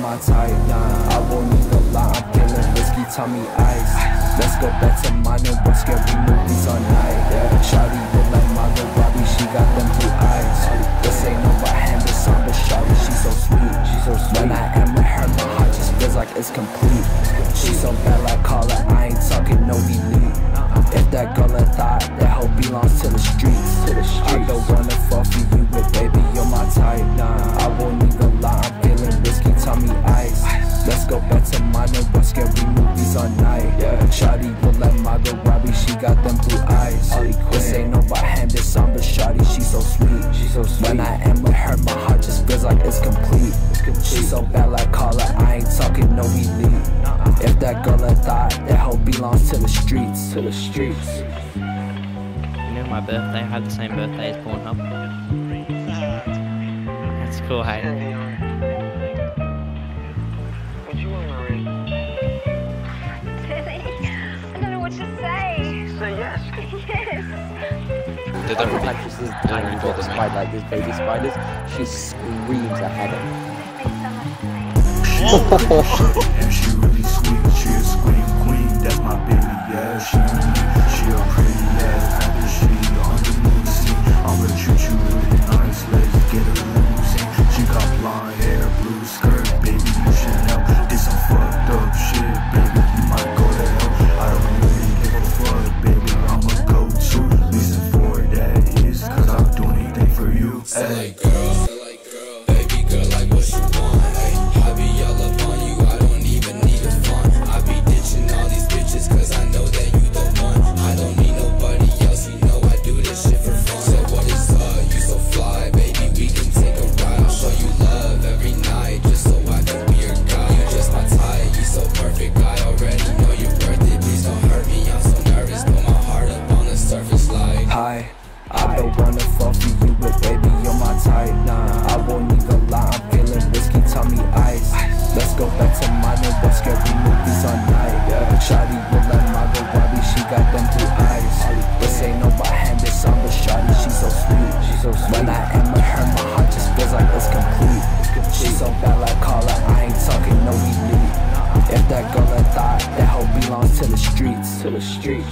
my type. Nah, I won't need a lot, I'm feeling whiskey, tummy ice. Let's go back to mine and watch scary movies all night. Yeah, shawty look like Margot Robbie, she got them blue eyes. This ain't no right hand, this song, but shawty, she's so sweet. When I am with her, my heart just feels like it's complete. She's so bad like Carla, I ain't talking no elite. If that girl a thought, that hoe belongs to the streets. I don't wanna fall for you, but baby, you're my type. Nah, I won't need a lot, I'm feeling whiskey, tummy ice. Let's go back to mine and watch scary movies all night. Yeah, shawty look like Margot Robbie, she got them blue eyes. This ain't no right hand, this song, but shawty, she's so sweet. When I am with her, my heart just feels like it's complete. She's so bad like Carla, I ain't talking no elite. If that girl a thought, that hoe belongs to the streets. You know my birthday, I had the same birthday as Pornhub. That's cool, hey? What you want, Marie? I don't know what to say. Say yes. Yes. Every time she sees tiny little spider like this baby spiders, she screams her head off. And she really sweet, she a scream queen, that's my baby, yeah, she a pretty ass, after she on the moon scene, I'ma treat you really nice, let's get her losing. She got blonde hair, blue skirt, baby, you should know, this some fucked up shit, baby, you might go to hell, I don't really give a fuck, baby, I'ma go to, reason for that is, cause I'll do anything for you, Say girl, baby girl, like what you want, hey, I be all up on you, I don't even need a fun, I be ditching all these bitches cause I know that you the one, I don't need nobody else, you know I do this shit for fun, so what is you so fly, baby, we can take a ride, I'll show you love every night, just so I can be your guy, you just my type, you so perfect, I already know you're worth it, please don't hurt me, I'm so nervous, put my heart up on the surface like, hi, I don't wanna fall for you, but baby, you're my type. Nah, I won't need a lot, I'm feeling whiskey, tummy ice. Let's go back to mine and watch scary movies all night. Yeah, shawty look like Margot Robbie, she got them blue eyes. This ain't no right hand, this song, but shawty, she's so sweet. When I am with her, my heart just feels like it's complete. She's so bad like Carla, I ain't talking no elite. If that girl a thought, that hoe belongs to the streets.